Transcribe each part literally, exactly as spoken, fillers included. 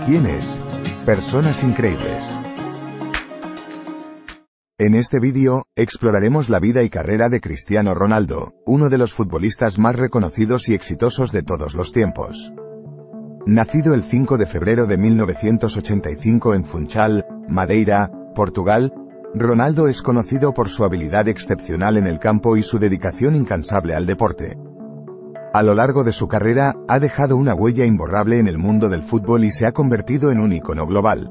¿Quién es? Personas increíbles. En este vídeo, exploraremos la vida y carrera de Cristiano Ronaldo, uno de los futbolistas más reconocidos y exitosos de todos los tiempos. Nacido el cinco de febrero de mil novecientos ochenta y cinco en Funchal, Madeira, Portugal, Ronaldo es conocido por su habilidad excepcional en el campo y su dedicación incansable al deporte. A lo largo de su carrera, ha dejado una huella imborrable en el mundo del fútbol y se ha convertido en un ícono global.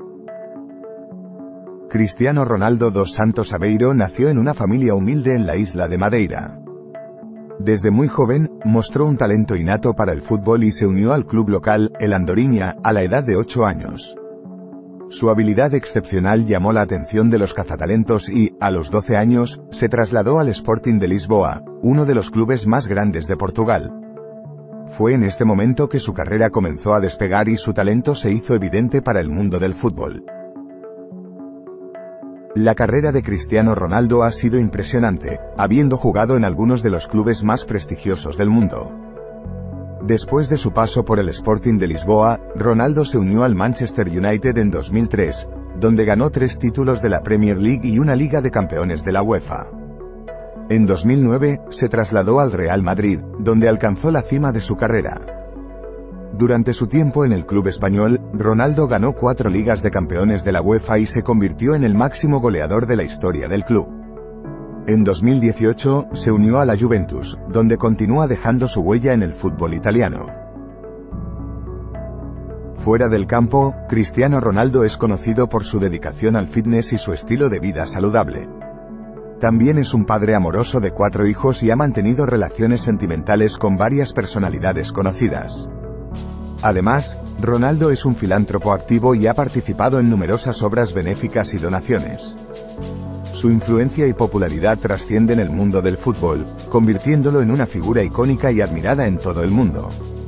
Cristiano Ronaldo dos Santos Aveiro nació en una familia humilde en la isla de Madeira. Desde muy joven, mostró un talento innato para el fútbol y se unió al club local, el Andorinha, a la edad de ocho años. Su habilidad excepcional llamó la atención de los cazatalentos y, a los doce años, se trasladó al Sporting de Lisboa, uno de los clubes más grandes de Portugal. Fue en este momento que su carrera comenzó a despegar y su talento se hizo evidente para el mundo del fútbol. La carrera de Cristiano Ronaldo ha sido impresionante, habiendo jugado en algunos de los clubes más prestigiosos del mundo. Después de su paso por el Sporting de Lisboa, Ronaldo se unió al Manchester United en dos mil tres, donde ganó tres títulos de la Premier League y una Liga de Campeones de la UEFA. En dos mil nueve, se trasladó al Real Madrid, donde alcanzó la cima de su carrera. Durante su tiempo en el club español, Ronaldo ganó cuatro Ligas de Campeones de la UEFA y se convirtió en el máximo goleador de la historia del club. En dos mil dieciocho, se unió a la Juventus, donde continúa dejando su huella en el fútbol italiano. Fuera del campo, Cristiano Ronaldo es conocido por su dedicación al fitness y su estilo de vida saludable. También es un padre amoroso de cuatro hijos y ha mantenido relaciones sentimentales con varias personalidades conocidas. Además, Ronaldo es un filántropo activo y ha participado en numerosas obras benéficas y donaciones. Su influencia y popularidad trascienden el mundo del fútbol, convirtiéndolo en una figura icónica y admirada en todo el mundo.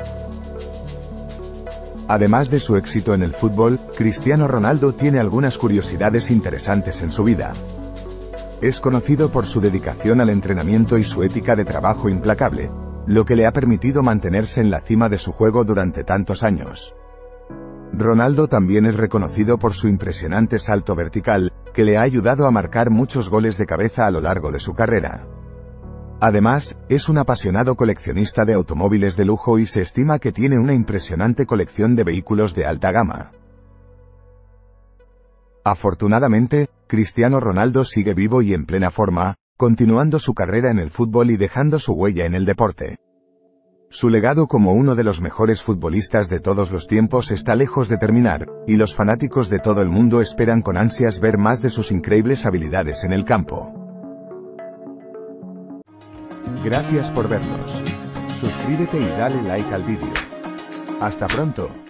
Además de su éxito en el fútbol, Cristiano Ronaldo tiene algunas curiosidades interesantes en su vida. Es conocido por su dedicación al entrenamiento y su ética de trabajo implacable, lo que le ha permitido mantenerse en la cima de su juego durante tantos años. Ronaldo también es reconocido por su impresionante salto vertical, que le ha ayudado a marcar muchos goles de cabeza a lo largo de su carrera. Además, es un apasionado coleccionista de automóviles de lujo y se estima que tiene una impresionante colección de vehículos de alta gama. Afortunadamente, Cristiano Ronaldo sigue vivo y en plena forma, continuando su carrera en el fútbol y dejando su huella en el deporte. Su legado como uno de los mejores futbolistas de todos los tiempos está lejos de terminar, y los fanáticos de todo el mundo esperan con ansias ver más de sus increíbles habilidades en el campo. Gracias por vernos. Suscríbete y dale like al vídeo. Hasta pronto.